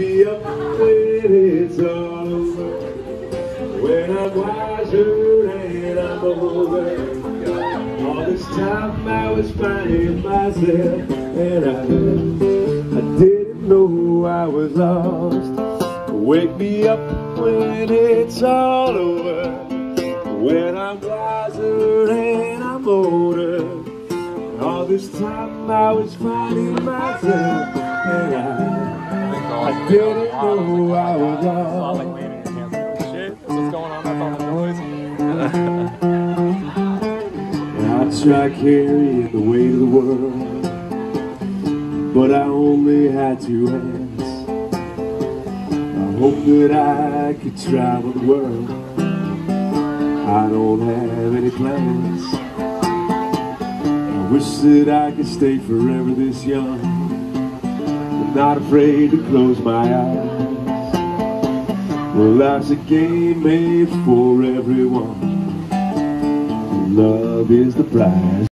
me up when it's all over, when I'm wiser and I'm older. All this time I was finding myself, and I didn't know I was lost. Wake me up when it's all over, when I'm wiser and I'm older. All this time I was finding myself, and I didn't know I was lost. Shit, what's going on? That's all the noise. I tried carrying the weight of the world, but I only had 2 hands. I hope that I could travel the world. I don't have any plans. I wish that I could stay forever this young, but not afraid to close my eyes. Well, life's a game made for everyone. Love is the prize.